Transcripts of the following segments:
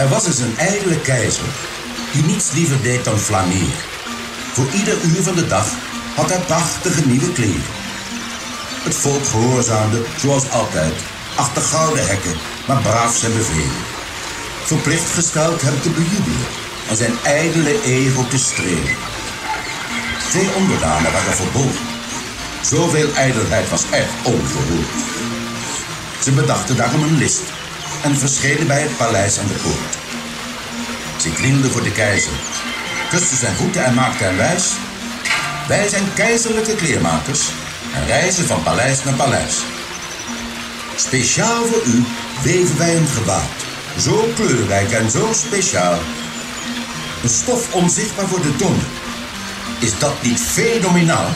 Er was eens een ijdele keizer die niets liever deed dan flaneren. Voor ieder uur van de dag had hij prachtige nieuwe kleren. Het volk gehoorzaamde, zoals altijd, achter gouden hekken, maar braaf zijn bevelen. Verplicht gesteld hem te bejubelen en zijn ijdele ego te strelen. Twee onderdanen waren verboden. Zoveel ijdelheid was echt ongehoord. Ze bedachten daarom een list en verschenen bij het paleis aan de poort. Ze knielden voor de keizer, kusten zijn voeten en maakten hem wijs: wij zijn keizerlijke kleermakers en reizen van paleis naar paleis. Speciaal voor u weven wij een gewaad, zo kleurrijk en zo speciaal. Een stof onzichtbaar voor de donder. Is dat niet fenomenaal?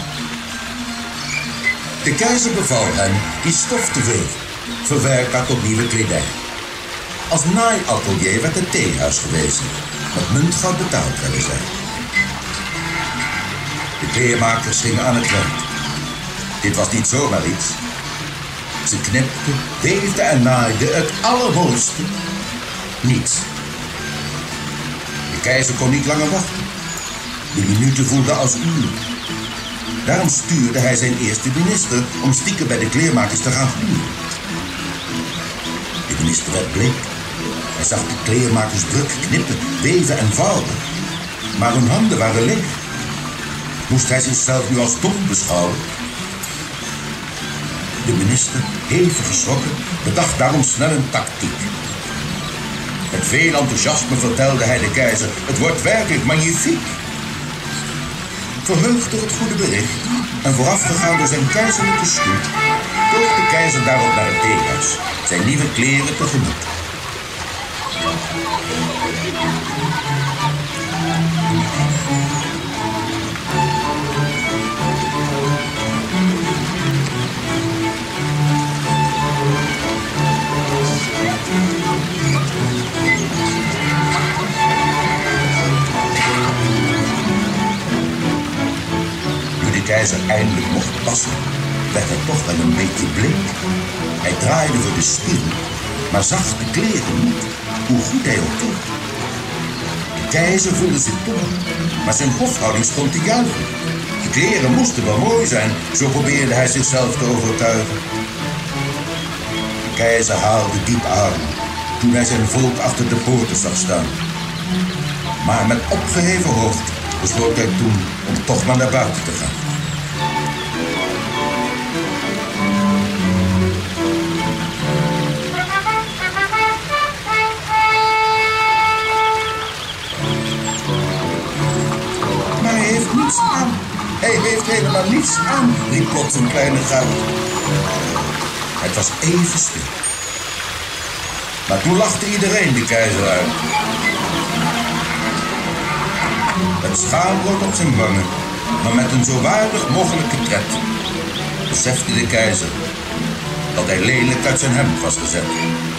De keizer beval hen die stof te weven, verwerkbaar tot nieuwe kledij. Als naaiatelier werd het theehuis gewezen, met muntgoud betaald werden zij. De kleermakers gingen aan het werk. Dit was niet zomaar iets. Ze knipten, weefden en naaiden het allermooiste. Niets. De keizer kon niet langer wachten. De minuten voelden als uren. Daarom stuurde hij zijn eerste minister om stiekem bij de kleermakers te gaan huren. De minister werd bleek. Hij zag de kleermakers druk knippen, weven en vouwen. Maar hun handen waren leeg. Moest hij zichzelf nu als dom beschouwen? De minister, hevig geschrokken, bedacht daarom snel een tactiek. Met veel enthousiasme vertelde hij de keizer: het wordt werkelijk magnifiek. Verheugd door het goede bericht en voorafgegaan door zijn keizerlijke stoet, toog de keizer daarop naar het theehuis, zijn nieuwe kleren tegemoet. De keizer eindelijk mocht passen, werd hij toch wel een beetje bleek. Hij draaide voor de spiegel, maar zag de kleren niet, hoe goed hij ook deed. De keizer voelde zich dom, maar zijn hofhouding stond te juichen. De kleren moesten wel mooi zijn, zo probeerde hij zichzelf te overtuigen. De keizer haalde diep adem toen hij zijn volk achter de poorten zag staan. Maar met opgeheven hoofd besloot hij toen om toch maar naar buiten te gaan. Hij heeft helemaal niets aan, riep plots een kleine guil. Het was even stil. Maar toen lachte iedereen de keizer uit. Het schaamrood op zijn wangen, maar met een zo waardig mogelijke tred, besefte de keizer dat hij lelijk uit zijn hemd was gezet.